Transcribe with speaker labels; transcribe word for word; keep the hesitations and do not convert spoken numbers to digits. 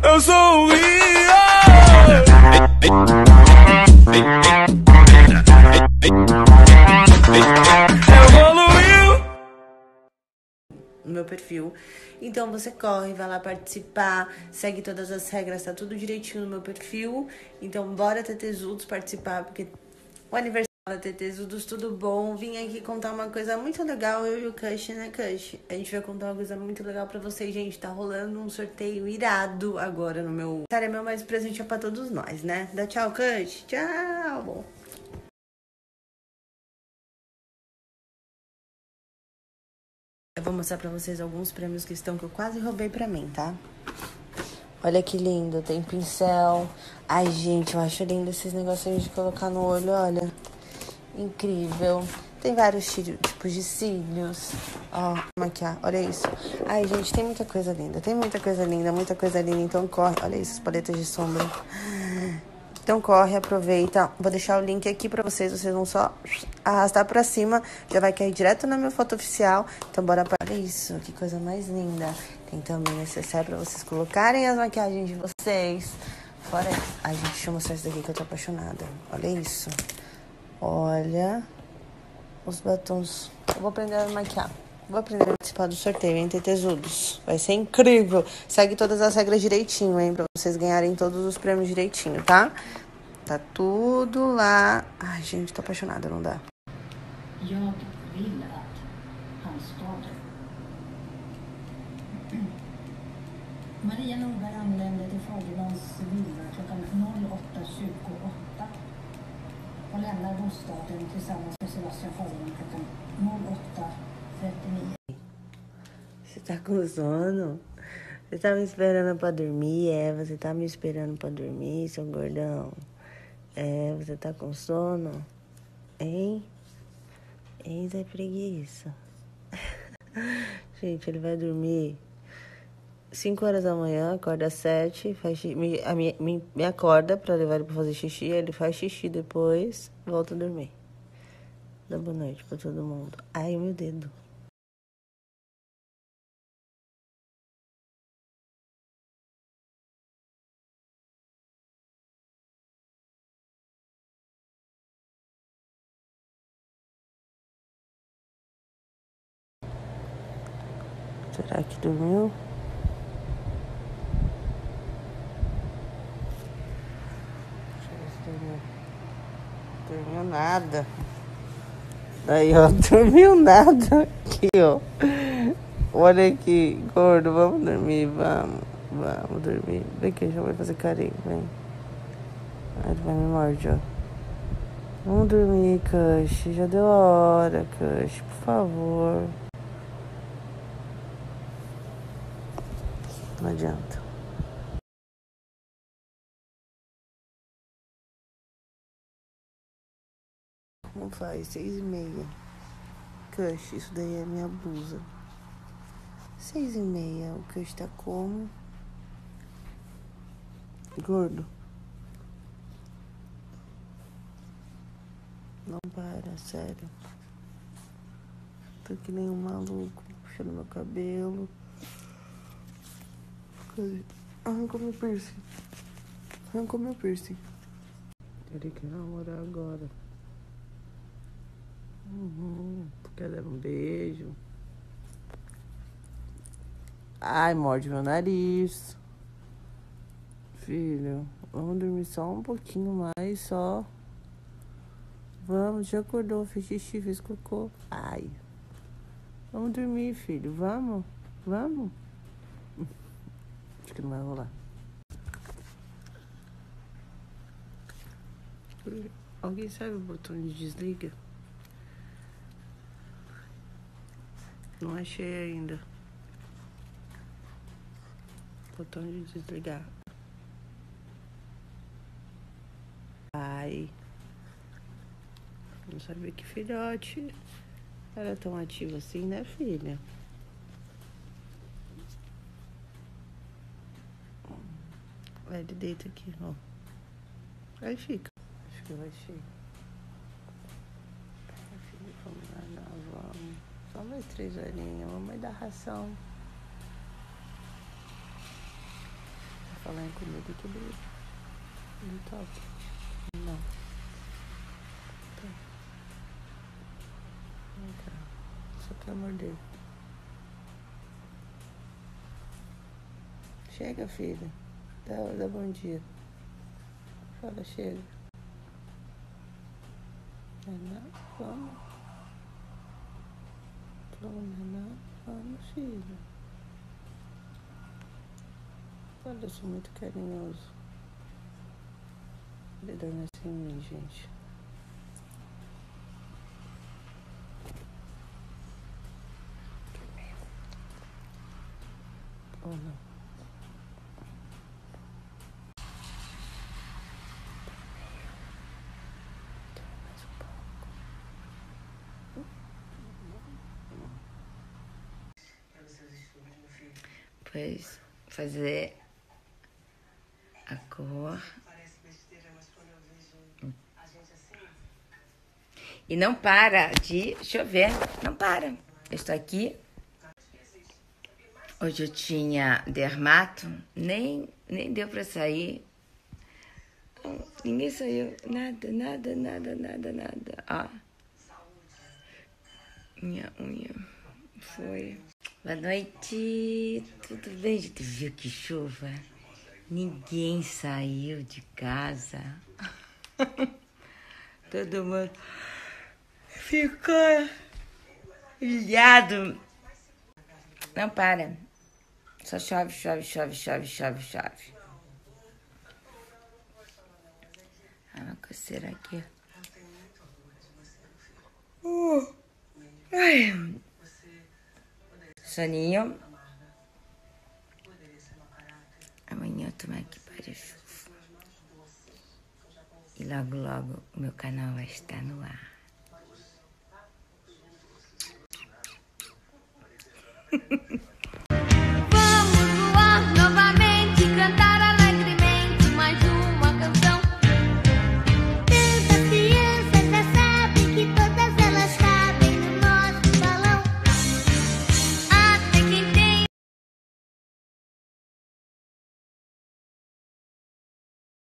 Speaker 1: Eu sou o Rio. Evoluiu
Speaker 2: no meu perfil. Então você corre, vai lá participar, segue todas as regras, tá tudo direitinho no meu perfil. Então bora Tetezudos participar, porque o aniversário da Tetezudos, tudo bom. Vim aqui contar uma coisa muito legal, eu e o Kush, né, Kush? A gente vai contar uma coisa muito legal pra vocês, gente. Tá rolando um sorteio irado agora no meu... Cara, é meu mais presente é pra todos nós, né? Dá tchau, Kush. Tchau! Eu vou mostrar pra vocês alguns prêmios que estão, que eu quase roubei pra mim, tá? Olha que lindo, tem pincel. Ai, gente, eu acho lindo esses negocinhos de colocar no olho, olha. Incrível. Tem vários tipos de cílios. Ó, maquiar, olha isso. Ai, gente, tem muita coisa linda. Tem muita coisa linda, muita coisa linda. Então corre, olha isso, as paletas de sombra. Então corre, aproveita. Vou deixar o link aqui pra vocês. Vocês vão só arrastar pra cima. Já vai cair direto na minha foto oficial. Então bora para... Olha isso, que coisa mais linda. Tem também necessário pra vocês colocarem as maquiagens de vocês. Fora... Ai, gente, deixa eu mostrar isso daqui que eu tô apaixonada. Olha isso. Olha os batons. Eu vou aprender a maquiar. Vou aprender a participar do sorteio, hein, Tetezudos. Vai ser incrível. Segue todas as regras direitinho, hein, pra vocês ganharem todos os prêmios direitinho, tá? Tá tudo lá. Ai, gente, tô apaixonada, não dá.
Speaker 3: Jag vill att han startar. Maria Norberg anlände till Fagerlands villa klockan åtta tjugoåtta och lämnar bostaden tillsammans med Sebastian Fagerland klockan åtta trettionio.
Speaker 2: Você tá com sono? Você tá me esperando pra dormir? É, você tá me esperando pra dormir, seu gordão? É, você tá com sono? Hein? Hein, Zé Preguiça? Gente, ele vai dormir cinco horas da manhã, acorda às sete, faz xixi, me, a minha, me, me acorda pra levar ele pra fazer xixi, ele faz xixi depois, volta a dormir. Dá boa noite pra todo mundo. Ai, meu dedo. Será que dormiu? Deixa eu ver se dormiu. Dormiu nada. Aí, ó, dormiu nada. Aqui, ó. Olha aqui, gordo, vamos dormir, vamos. Vamos dormir. Vem aqui, já vai fazer carinho, vem. Aí ele vai me morder, ó. Vamos dormir, Kush. Já deu a hora, Kush, por favor. Não adianta. Como faz? Seis e meia. Kush, isso daí é minha blusa. Seis e meia. O Kush tá como? Gordo. Não para, sério. Tô que nem um maluco, puxando meu cabelo. Arrancou meu piercing. Arrancou meu piercing. Ele quer namorar agora. Uhum. Quer dar um beijo. Ai, morde meu nariz. Filho, vamos dormir só um pouquinho mais, só. Vamos, já acordou, fez xixi, fez cocô. Ai. Vamos dormir, filho, vamos? Vamos? Acho que não vai rolar. Alguém sabe o botão de desliga? Não achei ainda. Botão de desligar. Ai. Não sabia que filhote era tão ativo assim, né, filha? Aí ele deita aqui, ó. Aí fica. Acho que vai ser. Filho, vamos lá, não, vamos. Só mais três horinhas. Mamãe dá ração. falar em comida que do, do top. Não. Tá. Vem cá. Só quer morder. Chega, filha. Dá, dá bom dia. Fala, chega. Renan, vamos. Vamos, Renan. Vamos, filha. Olha, eu sou muito carinhoso. Ele dorme assim em mim, gente. Dormiu. Ou não? Pois, fazer a cor. E não para de chover, não para. Eu estou aqui. Hoje eu tinha dermato, nem, nem deu pra sair. Ninguém saiu, nada, nada, nada, nada, nada. Ó, minha unha foi. Boa noite, tudo bem? Gente, viu que chuva? Ninguém saiu de casa. Todo mundo ficou ilhado. Não para. Só chove, chove, chove, chove, chove, chove. Ah, uma coceira aqui. Uh. Ai. Soninho. Amanhã eu tomo aqui para a chuva. E logo, logo o meu canal vai estar no ar.